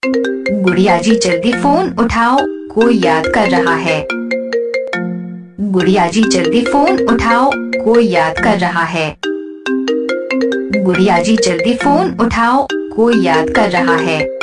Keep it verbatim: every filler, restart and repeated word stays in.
गुड़िया जी जल्दी फोन उठाओ, कोई याद कर रहा है। गुड़िया जी जल्दी फोन उठाओ, कोई याद कर रहा है। गुड़िया जी जल्दी फोन उठाओ, कोई याद कर रहा है।